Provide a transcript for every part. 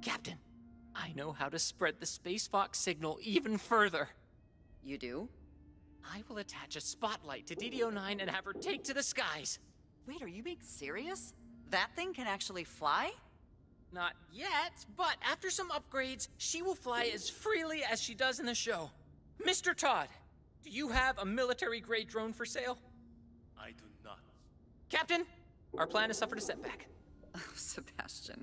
Captain, I know how to spread the Space Fox signal even further. You do? I will attach a spotlight to DD-09 and have her take to the skies. Wait, are you being serious? That thing can actually fly? Not yet, but after some upgrades, she will fly as freely as she does in the show. Mr. Todd, do you have a military-grade drone for sale? I do not. Captain, our plan has suffered a setback. Oh, Sebastian.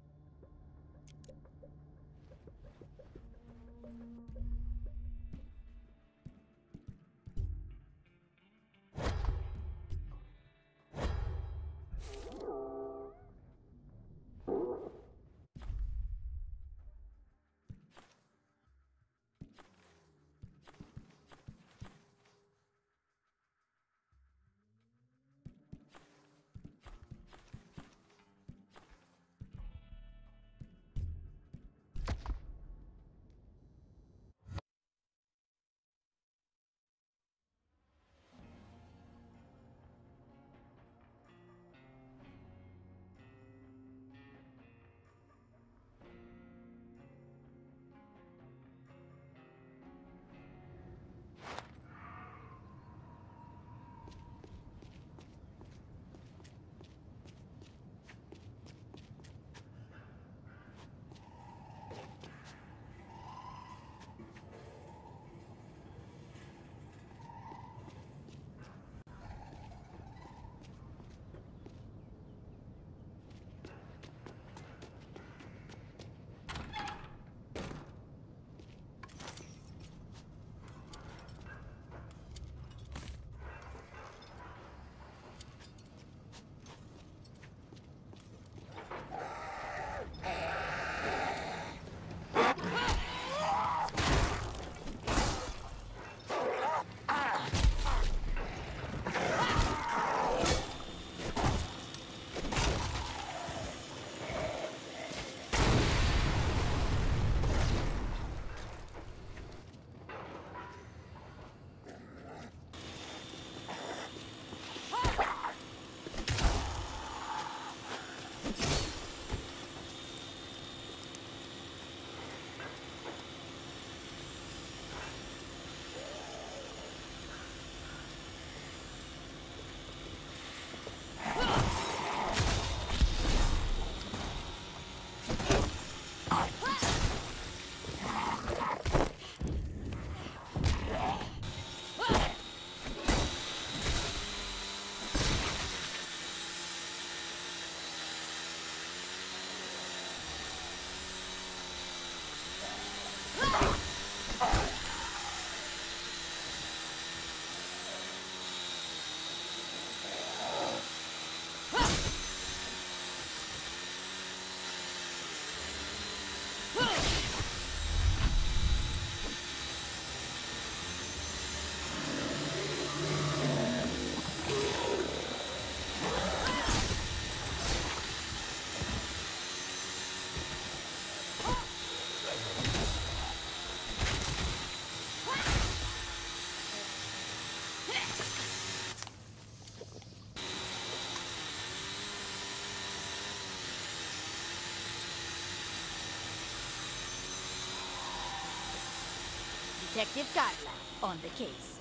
Detective Carla, on the case.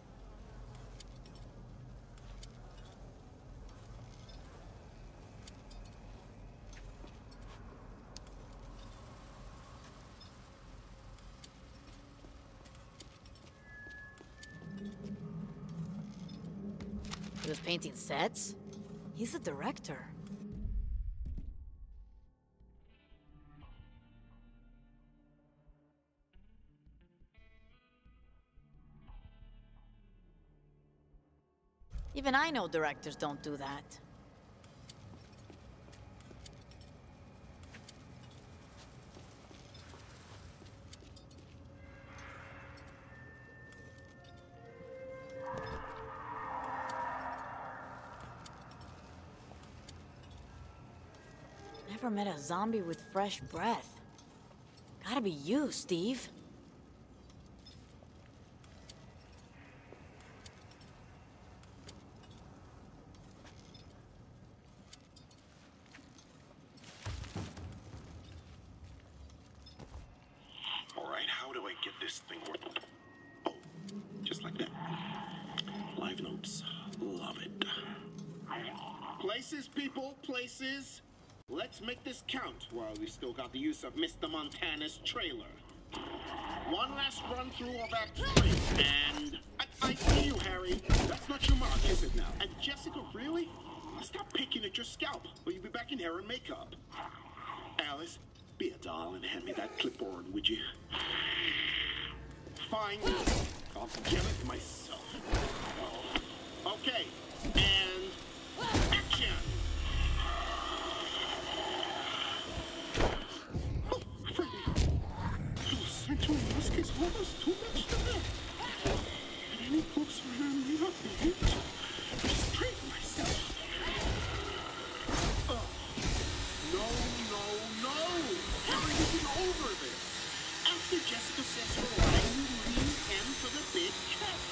He was painting sets? He's a director. Even I know directors don't do that. Never met a zombie with fresh breath. Gotta be you, Steve. this thing work? Oh, just like that. Live notes. Love it. Places, people, places. Let's make this count while we still got the use of Mr. Montana's trailer. One last run through of Act 3, and I see you, Harry. That's not your mark, is it now? And Jessica, really? Stop picking at your scalp, or you'll be back in hair and makeup. Alice, be a doll and hand me that clipboard, would you? Fine. I'll get it myself. Okay, and action! Oh, Freddy. Santo Musk is almost too much to bear. And any books around me not be able to restrain myself. No. Harry isn't over this. After Jessica says her line, you lean in for the big kiss.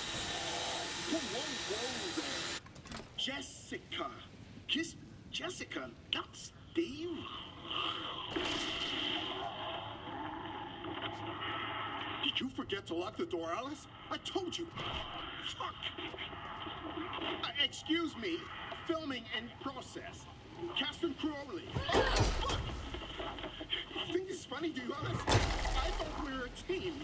Whoa there. Jessica. Kiss Jessica, not Steve. Did you forget to lock the door, Alice? I told you. Fuck. Excuse me. Filming in process. Cast and Crowley. Fuck. You think it's funny, do you, Alice? I thought we were a team.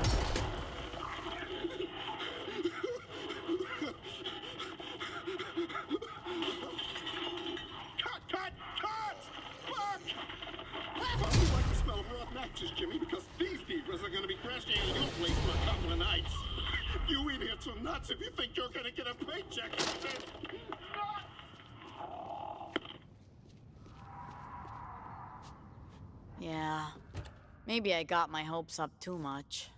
Cut! Fuck! Fuck, you like the smell of raw matches, Jimmy, because these divas are gonna be crashing at your place for a couple of nights. You idiots are nuts if you think you're gonna get a paycheck. Yeah, maybe I got my hopes up too much.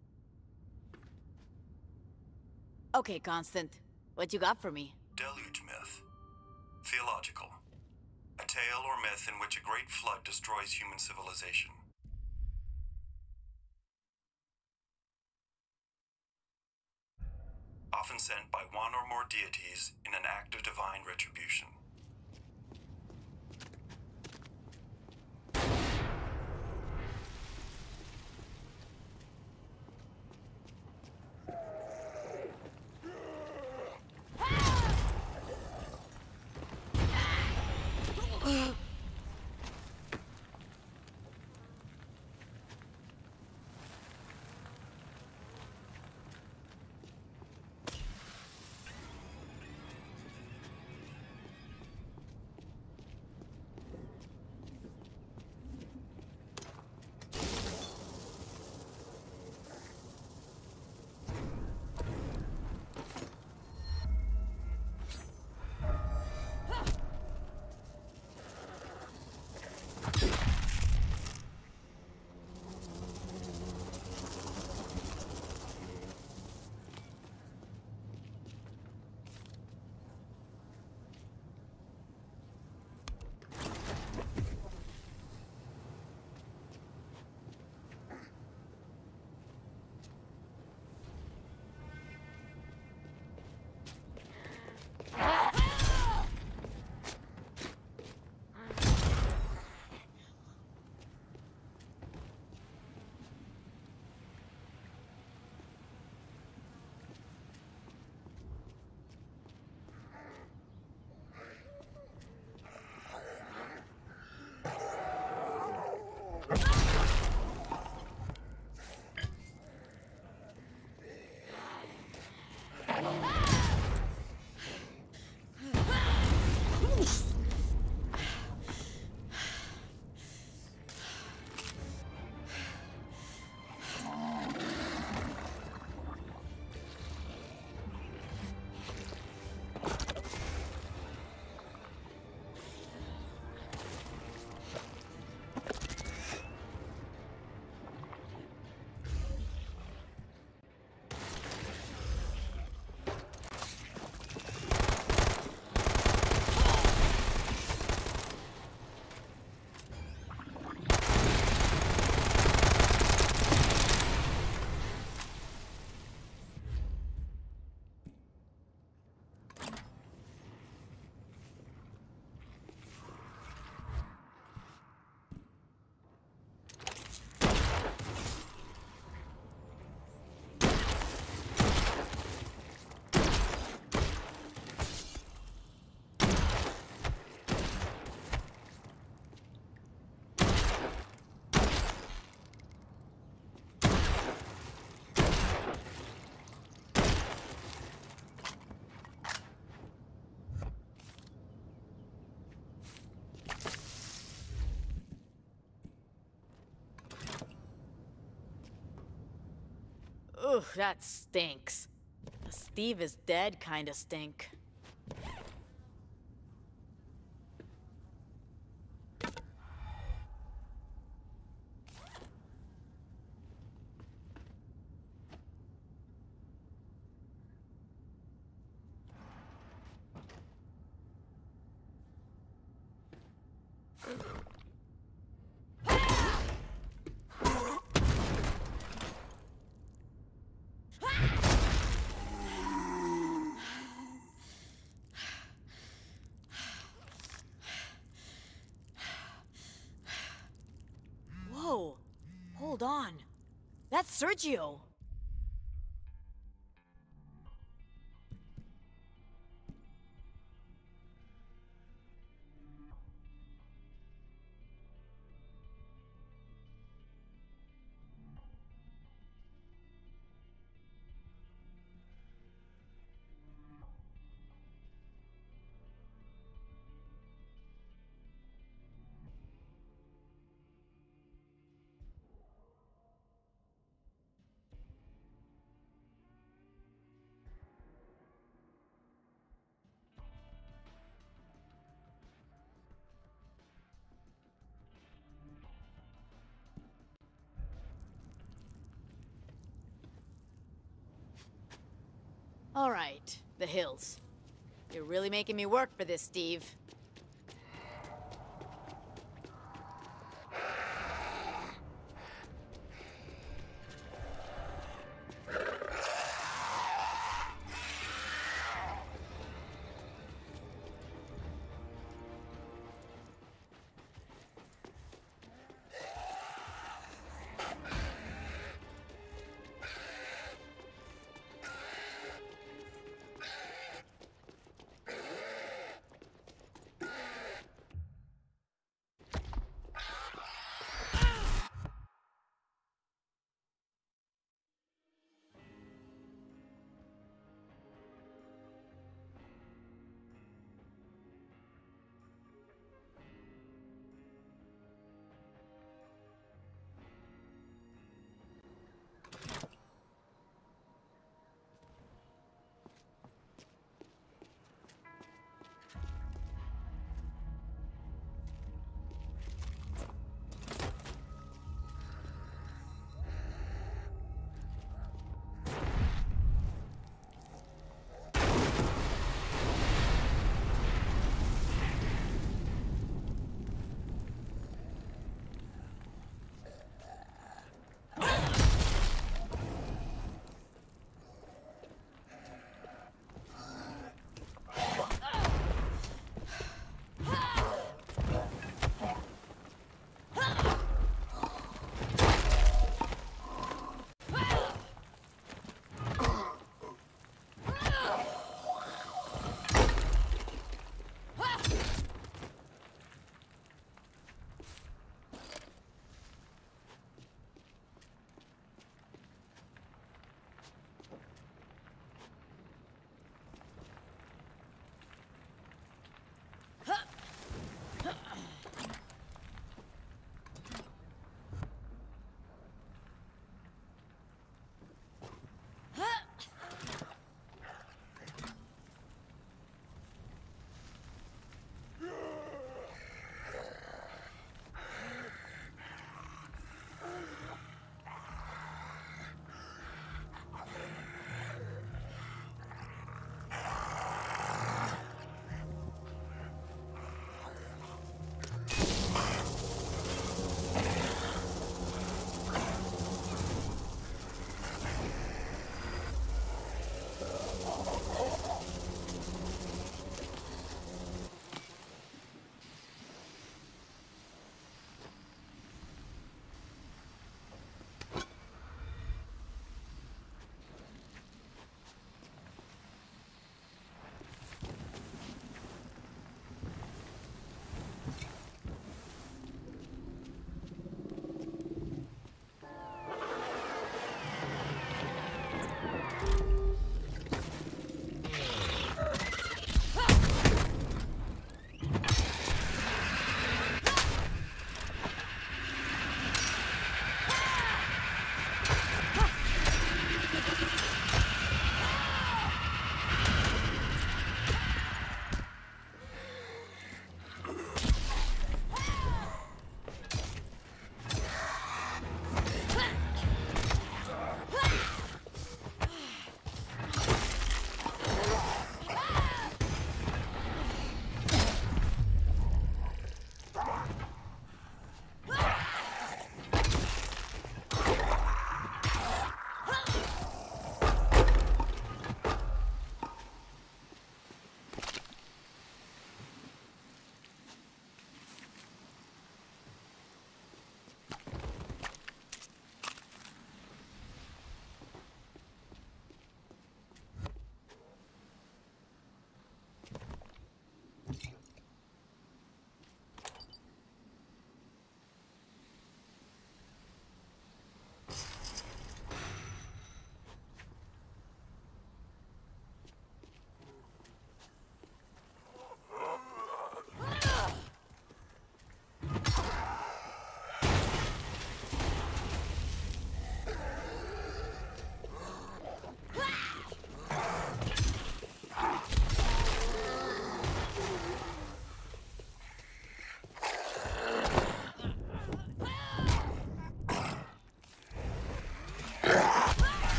Okay, Constant, what you got for me? Deluge myth. Theological. A tale or myth in which a great flood destroys human civilization. Often sent by one or more deities in an act of divine retribution. Ugh, that stinks. The Steve is dead kinda stink. Whoa, hold on. That's Sergio. All right, the hills. You're really making me work for this, Steve.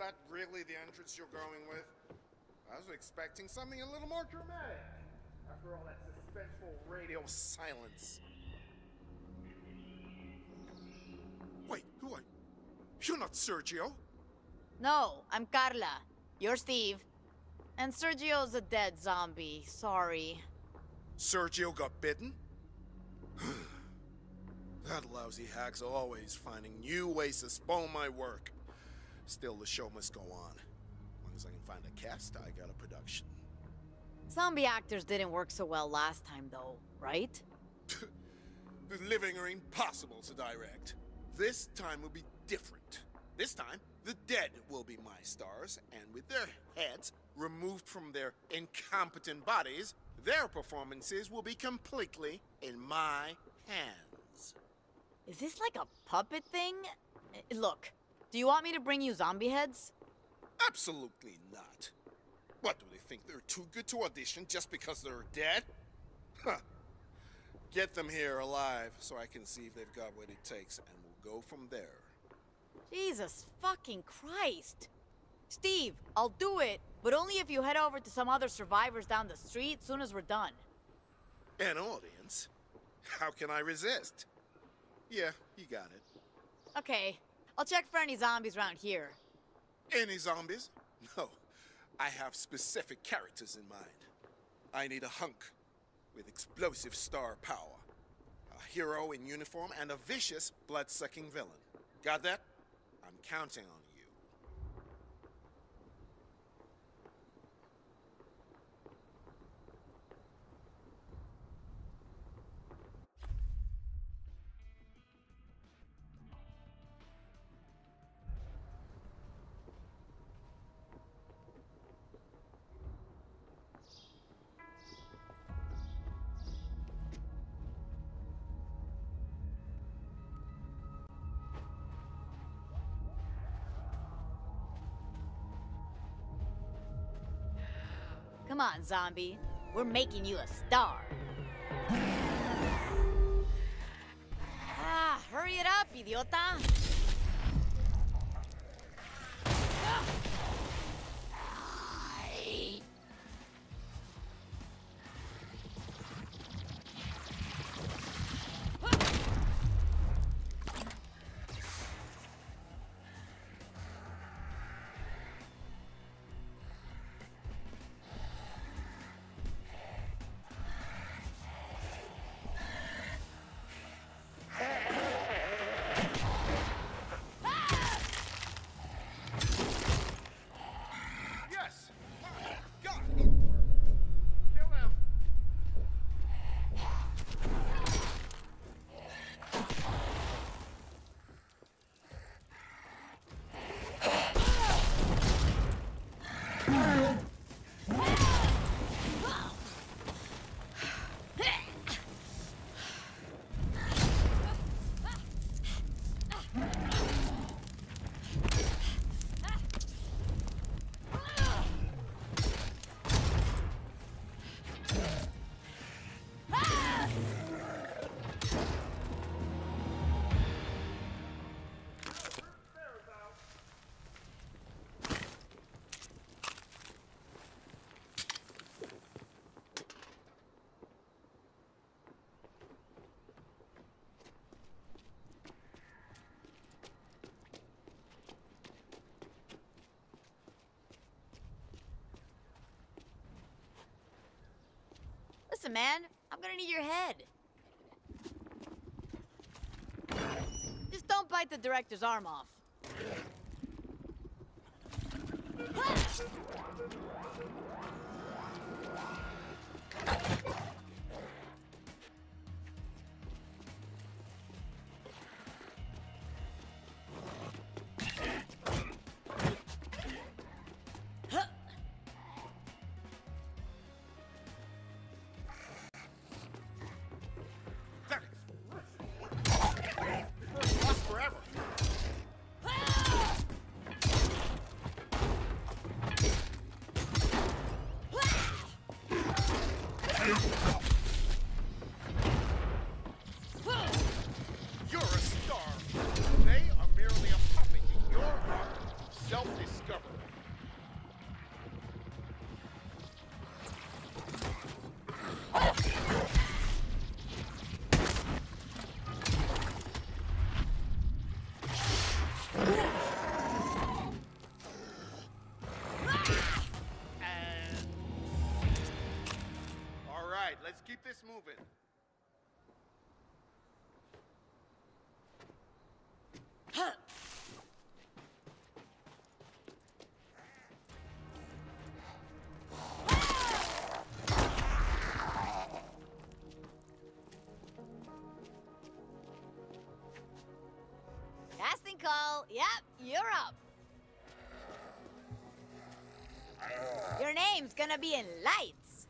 that really the entrance you're going with? I was expecting something a little more dramatic. After all that suspenseful radio silence. Wait, who are you? You're not Sergio. No, I'm Carla. You're Steve. And Sergio's a dead zombie. Sorry. Sergio got bitten? That lousy hack's always finding new ways to spoil my work. Still, the show must go on. As long as I can find a cast, I got a production. Zombie actors didn't work so well last time, though, right? The living are impossible to direct. This time will be different. This time, the dead will be my stars, and with their heads removed from their incompetent bodies, their performances will be completely in my hands. Is this like a puppet thing? Look, do you want me to bring you zombie heads? Absolutely not. What, do they think they're too good to audition just because they're dead? Huh. Get them here alive so I can see if they've got what it takes, and we'll go from there. Jesus fucking Christ. Steve, I'll do it, but only if you head over to some other survivors down the street soon as we're done. An audience? How can I resist? Yeah, you got it. Okay, I'll check for any zombies around here. Any zombies? No. I have specific characters in mind. I need a hunk with explosive star power, a hero in uniform, and a vicious, blood-sucking villain. Got that? I'm counting on you. Come on, zombie. We're making you a star. Hurry it up, idiota! Listen, man, I'm gonna need your head. Just don't bite the director's arm off. Michael. Yep, you're up. Your name's gonna be in lights.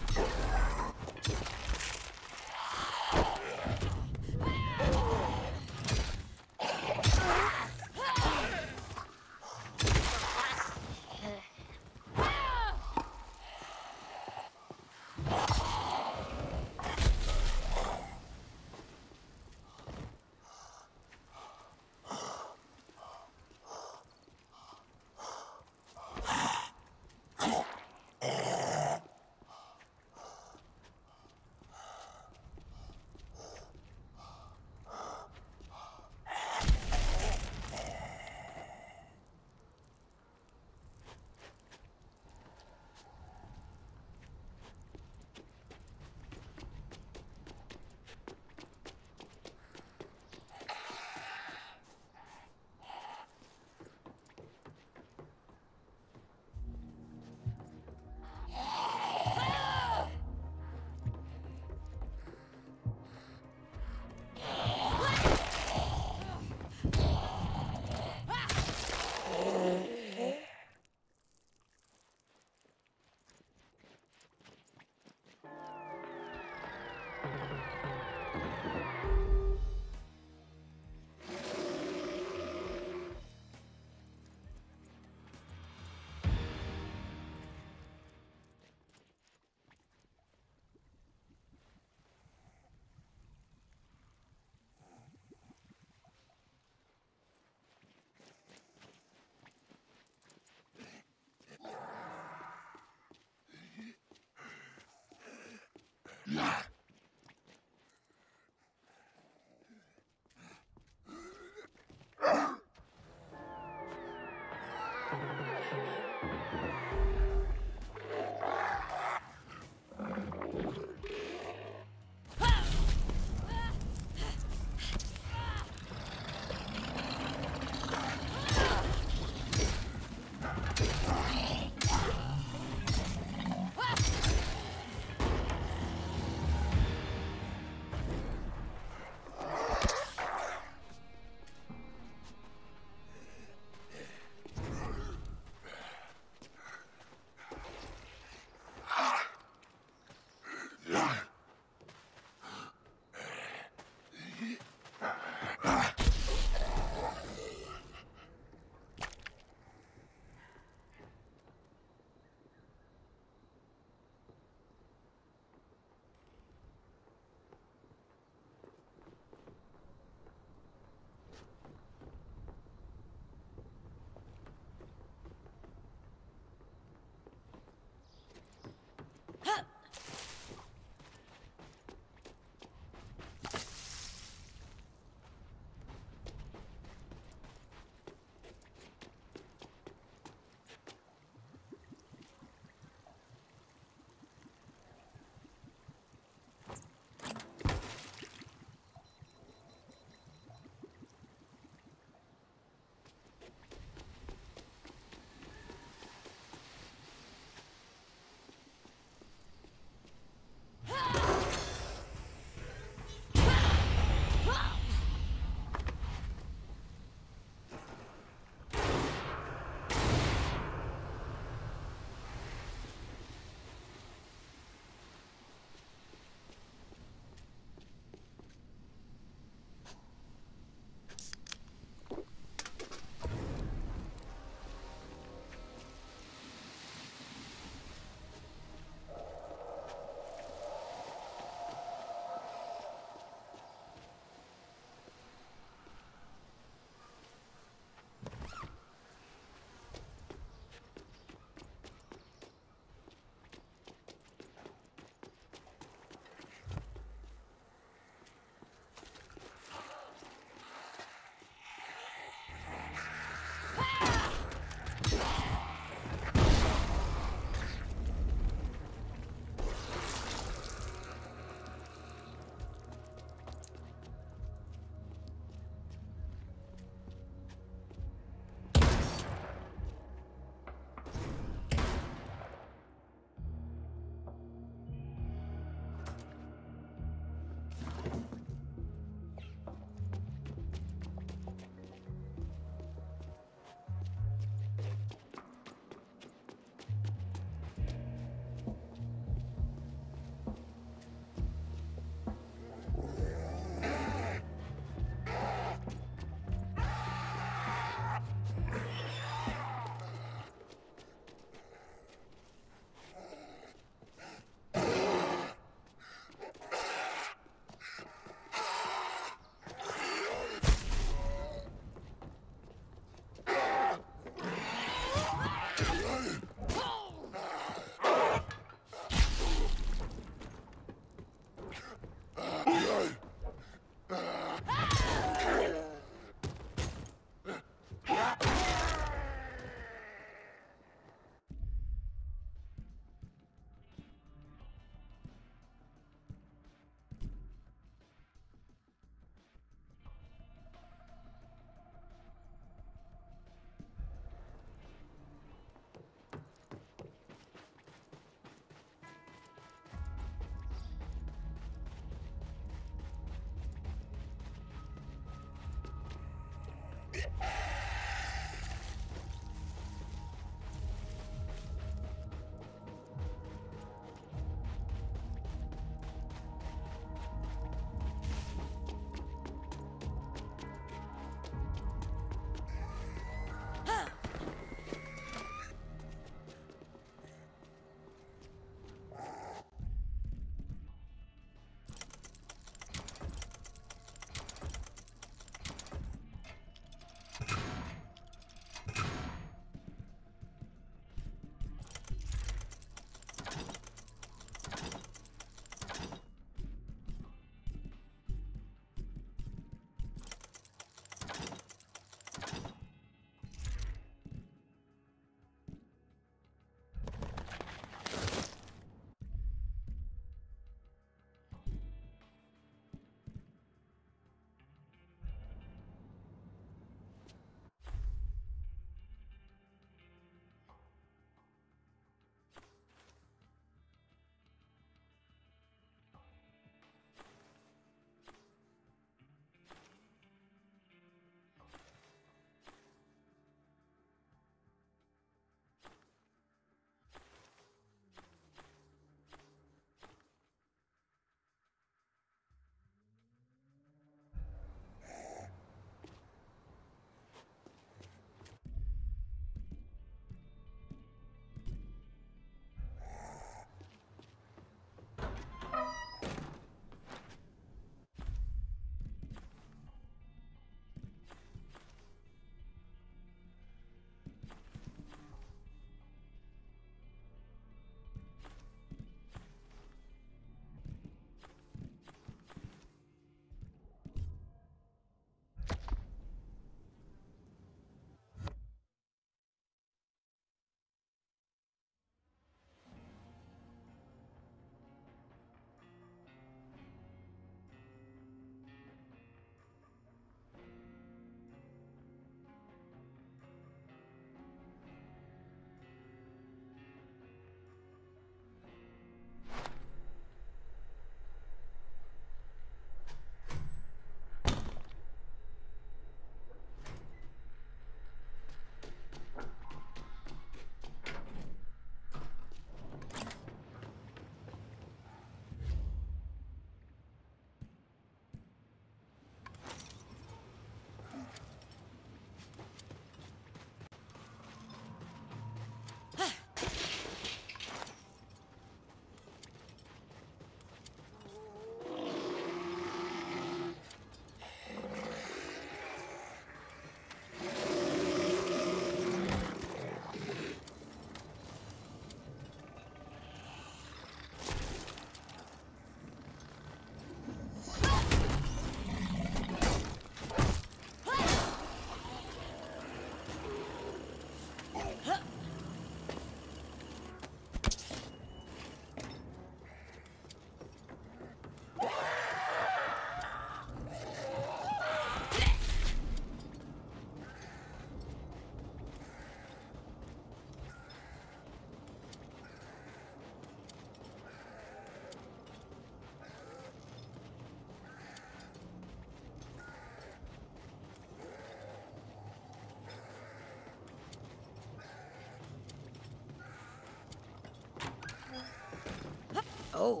Oh,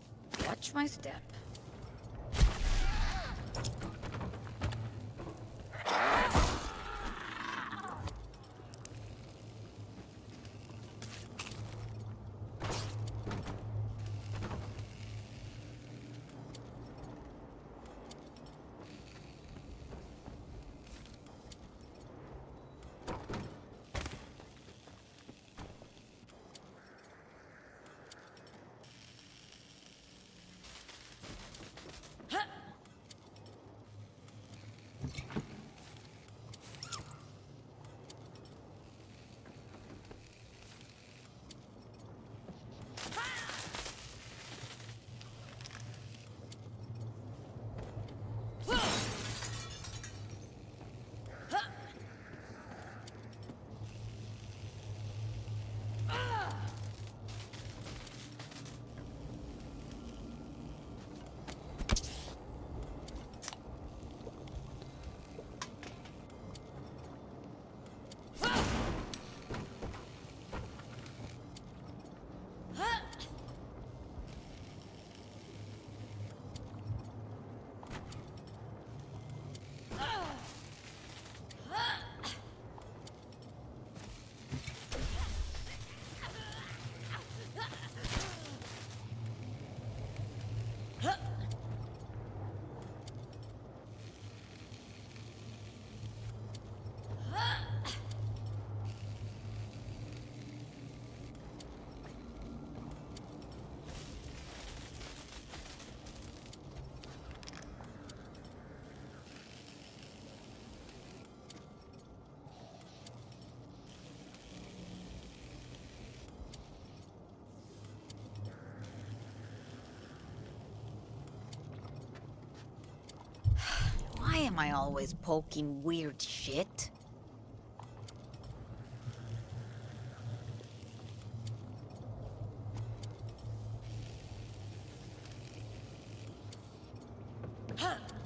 watch my step. am I always poking weird shit? Huh.